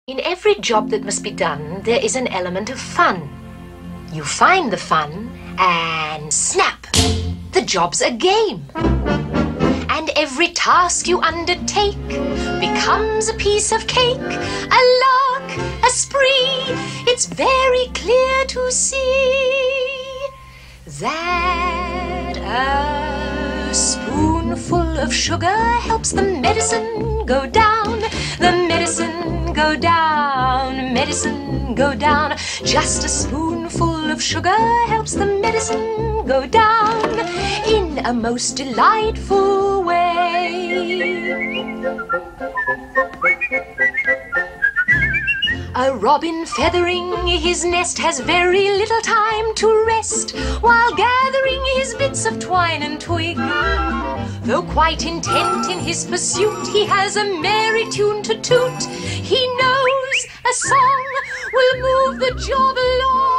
In every job that must be done, there is an element of fun. You find the fun and snap! The job's a game. And every task you undertake becomes a piece of cake, a lark, a spree. It's very clear to see that a spoonful of sugar helps the medicine go down. The medicine go down, medicine go down. Just a spoonful of sugar helps the medicine go down in a most delightful way. A robin feathering his nest has very little time to rest while gathering his bits of twine and twig. Though quite intent in his pursuit, he has a merry tune to toot. He knows a song will move the job along.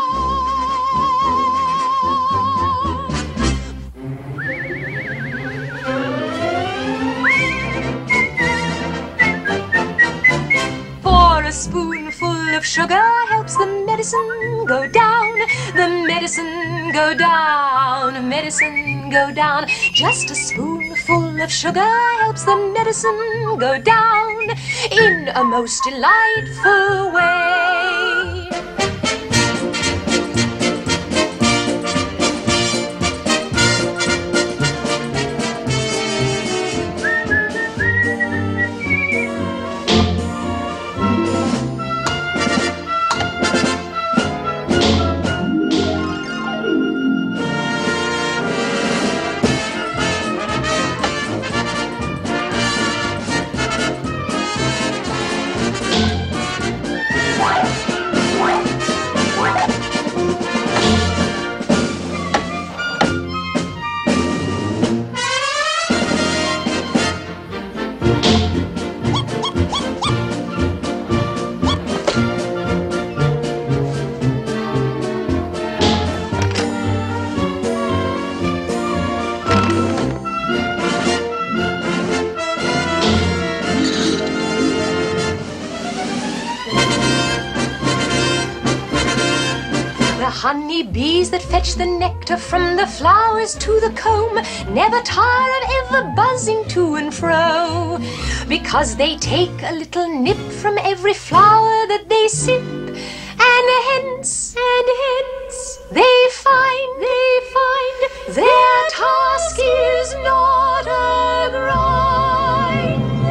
For a spoonful of sugar helps the medicine go down. The medicine go down, medicine go down. Just a spoonful of sugar helps the medicine go down in a most delightful way. Honey bees that fetch the nectar from the flowers to the comb never tire of ever buzzing to and fro, because they take a little nip from every flower that they sip, and hence they find their task is not a grind.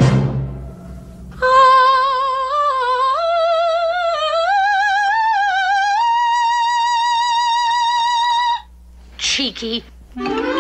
Cheeky.